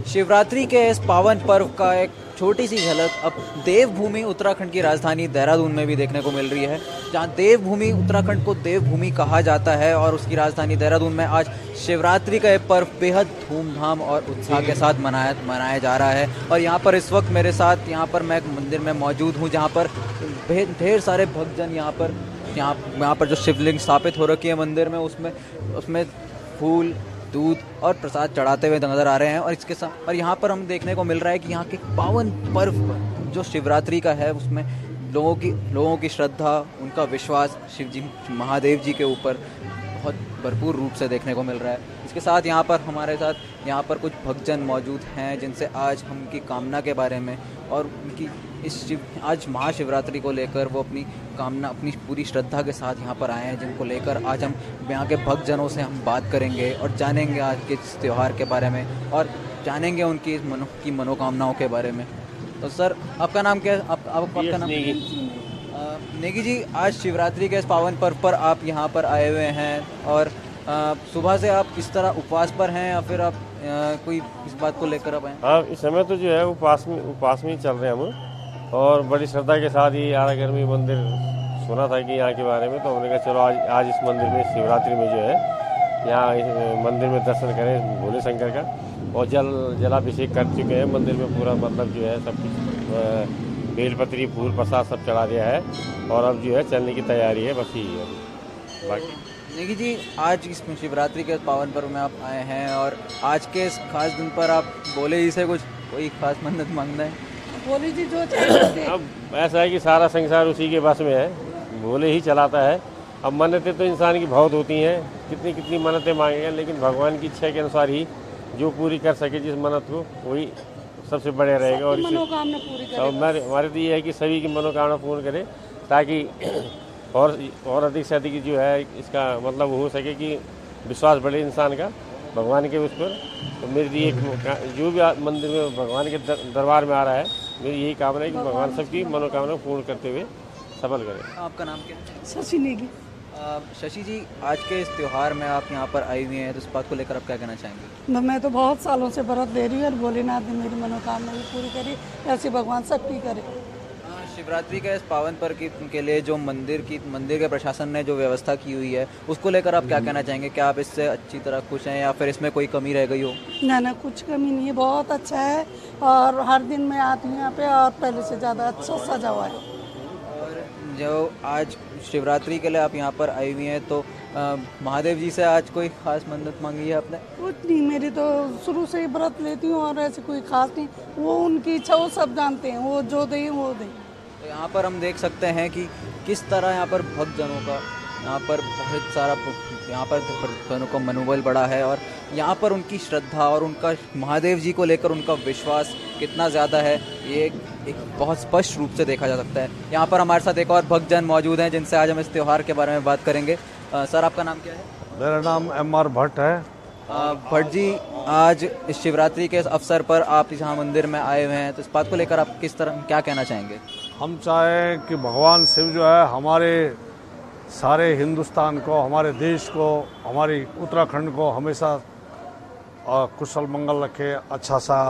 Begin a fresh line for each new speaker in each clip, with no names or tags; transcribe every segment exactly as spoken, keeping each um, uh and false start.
शिवरात्रि के इस पावन पर्व का एक छोटी सी झलक अब देवभूमि उत्तराखंड की राजधानी देहरादून में भी देखने को मिल रही है, जहां देवभूमि उत्तराखंड को देवभूमि कहा जाता है और उसकी राजधानी देहरादून में आज शिवरात्रि का ये पर्व बेहद धूमधाम और उत्साह के साथ मनाया मनाया जा रहा है। और यहाँ पर इस वक्त मेरे साथ यहाँ पर मैं एक मंदिर में मौजूद हूँ, जहाँ पर ढेर सारे भक्तजन यहाँ पर यहाँ यहाँ पर जो शिवलिंग स्थापित हो रखी है मंदिर में, उसमें उसमें फूल, दूध और प्रसाद चढ़ाते हुए नजर आ रहे हैं। और इसके साथ और यहाँ पर हम देखने को मिल रहा है कि यहाँ के पावन पर्व जो शिवरात्रि का है, उसमें लोगों की लोगों की श्रद्धा, उनका विश्वास शिव जी महादेव जी के ऊपर बहुत भरपूर रूप से देखने को मिल रहा है। इसके साथ यहाँ पर हमारे साथ यहाँ पर कुछ भक्तजन मौजूद हैं, जिनसे आज हम उनकी कामना के बारे में और उनकी इस शिव आज महाशिवरात्रि को लेकर वो अपनी कामना, अपनी पूरी श्रद्धा के साथ यहाँ पर आए हैं, जिनको लेकर आज हम यहाँ के भक्तजनों से हम बात करेंगे और जानेंगे आज के इस त्यौहार के बारे में और जानेंगे उनकी इस मनो की मनोकामनाओं के बारे में। तो सर, आपका नाम क्या है? आप, आप, आपका नाम? नेगी जी, आज शिवरात्रि के इस पावन पर्व पर आप यहाँ पर आए हुए हैं और आ, सुबह से आप इस तरह उपवास पर हैं या फिर आप आ, कोई इस बात को लेकर आप आए?
हाँ, इस समय तो जो है उपवास में उपवास में ही चल रहे हैं हम, और बड़ी श्रद्धा के साथ ही आरागर्मी मंदिर सुना था कि यहाँ के बारे में, तो हमने कहा चलो आज आज इस मंदिर में शिवरात्रि में जो है यहाँ इस मंदिर में दर्शन करें भोले शंकर का। और जल जलाभिषेक कर चुके हैं मंदिर में, पूरा मतलब जो है सब कुछ बेलपत्री, फूल, प्रसाद सब चढ़ा दिया है और अब जो है चलने की तैयारी है, बस यही है बाकी।
नेगी जी, आज इस शिवरात्रि के पावन पर्व में आप आए हैं और आज के इस खास दिन पर आप भोले जी से कुछ कोई खास मन्नत मांगना है?
भोले जी जो चाहते हैं।
अब ऐसा है कि सारा संसार उसी के बस में है, भोले ही चलाता है। अब मन्नतें तो इंसान की बहुत होती हैं, कितनी कितनी मन्नतें मांगेंगे, लेकिन भगवान की इच्छा के अनुसार ही जो पूरी कर सके जिस मन्नत को, वही सबसे बढ़िया रहेगा। और
मनोकामना पूरी करे।
हमारे हमारे तो ये है कि सभी की मनोकामना पूर्ण करें, ताकि और और अधिक से अधिक जो है इसका मतलब हो सके कि विश्वास बढ़े इंसान का भगवान के उस पर। तो मेरी एक जो भी मंदिर में भगवान के दर, दरबार में आ रहा है, मेरी यही कामना है कि भगवान सबकी मनोकामना पूर्ण करते हुए सफल करें।
आपका नाम क्या है?
शशि नेगी।
शशि जी, आज के इस त्यौहार में आप यहाँ पर आई हुई हैं, तो इस बात को लेकर आप क्या कहना चाहेंगे?
मैं तो बहुत सालों से व्रत दे रही हूँ और भोलेनाथ ने मेरी मनोकामना भी पूरी करी, ऐसे भगवान सबकी करे।
शिवरात्रि के इस पावन पर्व की के लिए जो मंदिर की मंदिर के प्रशासन ने जो व्यवस्था की हुई है, उसको लेकर आप क्या कहना चाहेंगे? क्या आप इससे अच्छी तरह खुश हैं या फिर इसमें कोई कमी रह गई हो?
ना ना, कुछ कमी नहीं है, बहुत अच्छा है। और हर दिन मैं आती हूँ यहाँ पे और पहले से ज़्यादा अच्छा सजा हुआ है।
और जो आज शिवरात्रि के लिए आप यहाँ पर आई हुई हैं, तो आ, महादेव जी से आज कोई खास मन्नत मांगी है आपने?
कुछ नहीं, मेरी तो शुरू से ही व्रत लेती हूँ और ऐसे कोई खास नहीं, वो उनकी इच्छा, वो सब जानते हैं, वो जो दें वो दें।
तो यहाँ पर हम देख सकते हैं कि किस तरह यहाँ पर भक्तजनों का यहाँ पर बहुत सारा यहाँ पर भक्तजनों का मनोबल बढ़ा है और यहाँ पर उनकी श्रद्धा और उनका महादेव जी को लेकर उनका विश्वास कितना ज़्यादा है, ये एक, एक बहुत स्पष्ट रूप से देखा जा सकता है। यहाँ पर हमारे साथ एक और भक्तजन मौजूद हैं, जिनसे आज हम इस त्यौहार के बारे में बात करेंगे। आ, सर, आपका नाम क्या है?
मेरा नाम एम आर भट्ट है।
भट्ट जी, आज इस शिवरात्रि के अवसर पर आप यहाँ मंदिर में आए हुए हैं, तो इस बात को लेकर आप किस तरह क्या कहना चाहेंगे?
हम चाहें कि भगवान शिव जो है हमारे सारे हिंदुस्तान को, हमारे देश को, हमारी उत्तराखंड को हमेशा कुशल मंगल रखे, अच्छा सा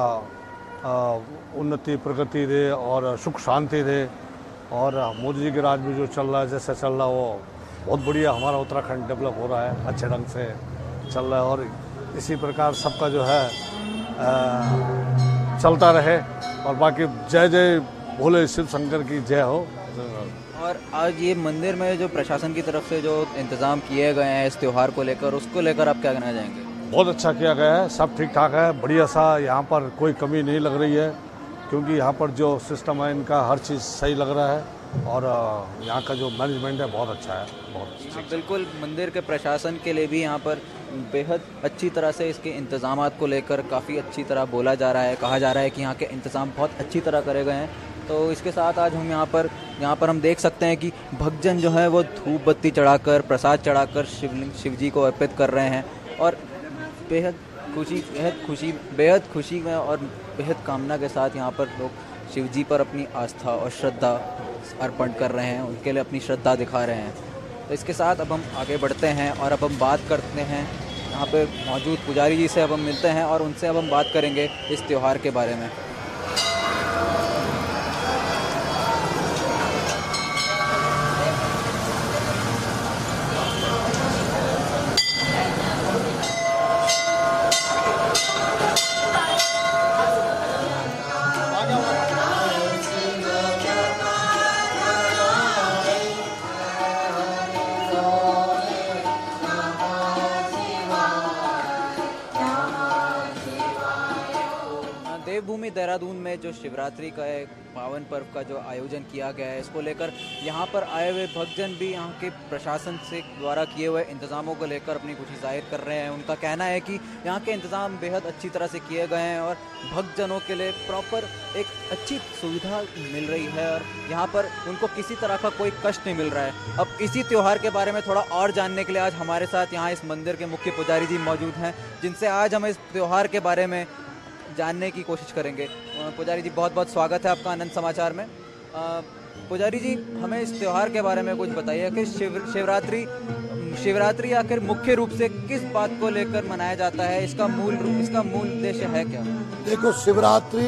उन्नति प्रगति दे और सुख शांति दे। और मोदी जी के राज में जो चल रहा है, जैसे चल रहा है, वो बहुत बढ़िया हमारा उत्तराखंड डेवलप हो रहा है, अच्छे ढंग से चल रहा है। और इसी प्रकार सबका जो है आ, चलता रहे। और बाकी जय जय भोले शिव शंकर की जय हो।
और आज ये मंदिर में जो प्रशासन की तरफ से जो इंतज़ाम किए गए हैं इस त्यौहार को लेकर, उसको लेकर आप क्या कहना चाहेंगे? बहुत
अच्छा किया गया है, सब ठीक ठाक है, बढ़िया सा, यहाँ पर कोई कमी नहीं लग रही है, क्योंकि यहाँ पर जो सिस्टम है इनका हर चीज़ सही लग रहा है और यहाँ का जो मैनेजमेंट है बहुत अच्छा है, बहुत अच्छा।
बिल्कुल, मंदिर के प्रशासन के लिए भी यहाँ पर बेहद अच्छी तरह से इसके इंतज़ामात को लेकर काफ़ी अच्छी तरह बोला जा रहा है, कहा जा रहा है कि यहाँ के इंतज़ाम बहुत अच्छी तरह करे गए हैं। तो इसके साथ आज हम यहाँ पर यहाँ पर हम देख सकते हैं कि भक्तजन जो है वो धूप बत्ती चढ़ाकर, प्रसाद चढ़ाकर शिवलिंग शिव जी को अर्पित कर रहे हैं और बेहद खुशी बेहद खुशी बेहद खुशी में और बेहद कामना के साथ यहाँ पर लोग शिव जी पर अपनी आस्था और श्रद्धा अर्पण कर रहे हैं, उनके लिए अपनी श्रद्धा दिखा रहे हैं। तो इसके साथ अब हम आगे बढ़ते हैं और अब हम बात करते हैं यहाँ पे मौजूद पुजारी जी से अब हम मिलते हैं और उनसे अब हम बात करेंगे इस त्यौहार के बारे में। देवभूमि देहरादून में जो शिवरात्रि का एक पावन पर्व का जो आयोजन किया गया है, इसको लेकर यहाँ पर आए हुए भक्तजन भी यहाँ के प्रशासन से द्वारा किए हुए इंतज़ामों को लेकर अपनी खुशी जाहिर कर रहे हैं। उनका कहना है कि यहाँ के इंतज़ाम बेहद अच्छी तरह से किए गए हैं और भक्तजनों के लिए प्रॉपर एक अच्छी सुविधा मिल रही है और यहाँ पर उनको किसी तरह का कोई कष्ट नहीं मिल रहा है। अब इसी त्यौहार के बारे में थोड़ा और जानने के लिए आज हमारे साथ यहाँ इस मंदिर के मुख्य पुजारी जी मौजूद हैं, जिनसे आज हम इस त्यौहार के बारे में जानने की कोशिश करेंगे। पुजारी जी, बहुत बहुत स्वागत है आपका आनंद समाचार में। पुजारी जी, हमें इस त्यौहार के बारे में कुछ बताइए कि शिव शिवरात्रि शिवरात्रि आखिर मुख्य रूप से किस बात को लेकर मनाया जाता है, इसका मूल रूप इसका मूल उद्देश्य है क्या?
देखो, शिवरात्रि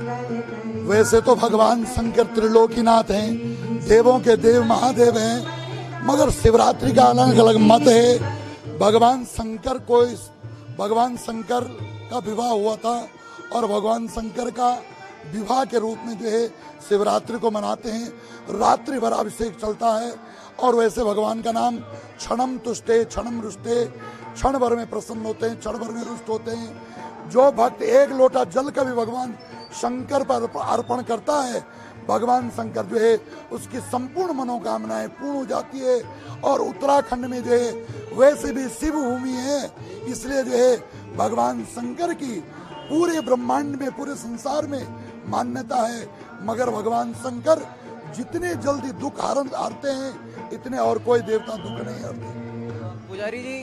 वैसे तो भगवान शंकर त्रिलोकीनाथ हैं, देवों के देव महादेव हैं, मगर शिवरात्रि का अलग अलग मत है। भगवान शंकर को भगवान शंकर का विवाह हुआ था और भगवान शंकर का विवाह के रूप में जो है शिवरात्रि को मनाते हैं। रात्रि भर अभिषेक चलता है और वैसे भगवान का नाम क्षणम तुष्टे क्षणम रुष्टे, क्षण भर में प्रसन्न होते हैं, क्षण भर में रुष्ट होते हैं। जो भक्त एक लोटा जल का भी भगवान शंकर पर अर्पण करता है, भगवान शंकर जो है उसकी संपूर्ण मनोकामनाएं पूर्ण हो जाती है। और उत्तराखंड में जो है वैसे भी शिव भूमि है, इसलिए जो है भगवान शंकर की पूरे ब्रह्मांड में, पूरे संसार में मान्यता है। मगर भगवान शंकर जितने जल्दी दुख हरण हारते हैं, इतने और कोई देवता दुख नहीं हरते।
पुजारी जी,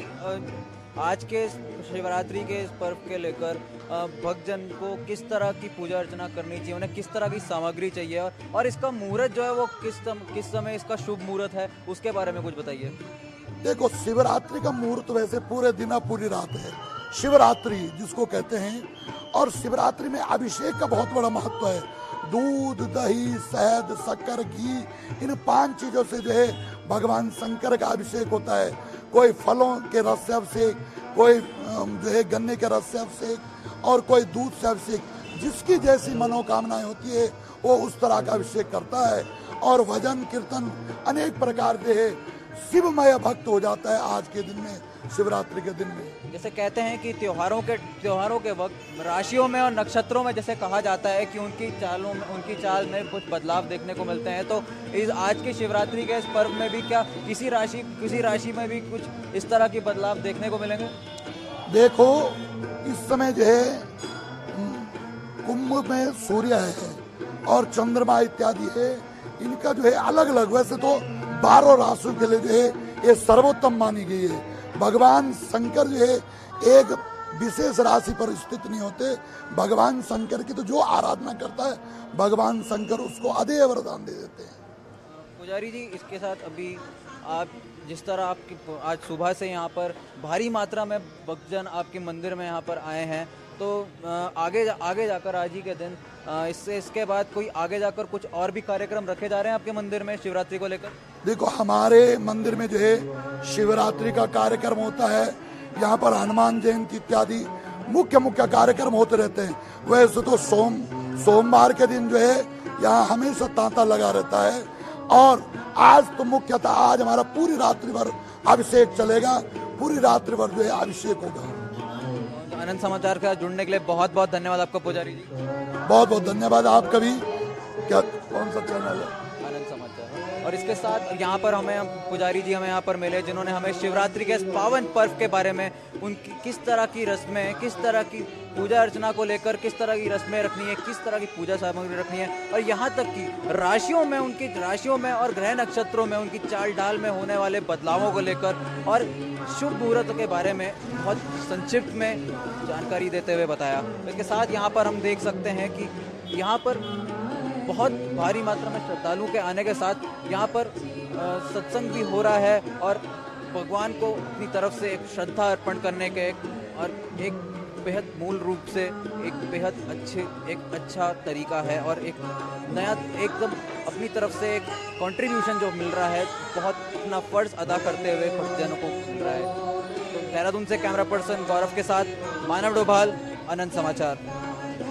आज के शिवरात्रि के इस पर्व के लेकर भक्तजन को किस तरह की पूजा अर्चना करनी चाहिए, उन्हें किस तरह की सामग्री चाहिए और, और इसका मुहूर्त जो है वो किस सम, किस समय इसका शुभ मुहूर्त है, उसके बारे में कुछ बताइए।
देखो, शिवरात्रि का मुहूर्त वैसे पूरे दिन पूरी रात है, शिवरात्रि जिसको कहते हैं। और शिवरात्रि में अभिषेक का बहुत बड़ा महत्व है। दूध, दही, शहद, शक्कर, घी, इन पांच चीजों से जो है भगवान शंकर का अभिषेक होता है। कोई फलों के रस से अभिषेक, कोई जो है गन्ने के रस से अभिषेक और कोई दूध से अभिषेक, जिसकी जैसी मनोकामनाएं होती है वो उस तरह का अभिषेक करता है। और भजन कीर्तन अनेक प्रकार से है, शिवमय भक्त हो जाता है आज के दिन में, शिवरात्रि के दिन में।
जैसे कहते हैं कि त्योहारों के त्योहारों के वक्त राशियों में और नक्षत्रों में जैसे कहा जाता है कि उनकी चालों में उनकी चाल में कुछ बदलाव देखने को मिलते हैं, तो इस आज की शिवरात्रि के इस पर्व में भी क्या किसी राशि किसी राशि में भी कुछ इस तरह के बदलाव देखने को मिलेंगे?
देखो, इस समय जो है कुंभ में सूर्य है और चंद्रमा इत्यादि है, इनका जो है अलग अलग, वैसे तो बारह राशियों के लिए जो है ये सर्वोत्तम मानी गई है। भगवान शंकर जो है एक विशेष राशि पर स्थित नहीं होते। भगवान शंकर की तो जो आराधना करता है, भगवान शंकर उसको अदेय वरदान दे देते हैं।
पुजारी जी, इसके साथ अभी आप जिस तरह आपकी आज सुबह से यहाँ पर भारी मात्रा में भक्तजन आपके मंदिर में यहाँ पर आए हैं, तो आगे जा, आगे जाकर आज ही के दिन इससे इसके बाद कोई आगे जाकर कुछ और भी कार्यक्रम रखे जा रहे हैं आपके मंदिर में शिवरात्रि को लेकर?
देखो, हमारे मंदिर में जो है शिवरात्रि का कार्यक्रम होता है। यहाँ पर हनुमान जयंती इत्यादि मुख्य मुख्य कार्यक्रम होते रहते हैं। वैसे तो सोम सोमवार के दिन जो है यहाँ हमेशा तांता लगा रहता है। और आज तो मुख्यतः आज हमारा पूरी रात्रि भर अभिषेक चलेगा, पूरी रात्रि भर जो है अभिषेक होगा।
आनंद समाचार के साथ जुड़ने के लिए बहुत बहुत धन्यवाद आपका पुजारी जी।
बहुत बहुत धन्यवाद आपका भी। क्या कौन सा चैनल है?
आनंद समाचार। और इसके साथ यहाँ पर हमें पुजारी जी हमें यहाँ पर मिले, जिन्होंने हमें शिवरात्रि के इस पावन पर्व के बारे में, उनकी किस तरह की रस्में, किस तरह की पूजा अर्चना को लेकर किस तरह की रस्में रखनी है, किस तरह की पूजा सामग्री रखनी है, और यहाँ तक कि राशियों में उनकी राशियों में और ग्रह नक्षत्रों में उनकी चाल ढाल में होने वाले बदलावों को लेकर और शुभ मुहूर्त के बारे में बहुत संक्षिप्त में जानकारी देते हुए बताया। इसके साथ यहाँ पर हम देख सकते हैं कि यहाँ पर बहुत भारी मात्रा में श्रद्धालुओं के आने के साथ यहाँ पर सत्संग भी हो रहा है और भगवान को अपनी तरफ से एक श्रद्धा अर्पण करने के एक और एक बेहद मूल रूप से एक बेहद अच्छे एक अच्छा तरीका है और एक नया एकदम अपनी तरफ से एक कंट्रीब्यूशन जो मिल रहा है, बहुत अपना फर्ज अदा करते हुए भक्तजनों को मिल रहा है। तो देहरादून से कैमरा पर्सन गौरव के साथ मानव डोभाल, अनंत समाचार।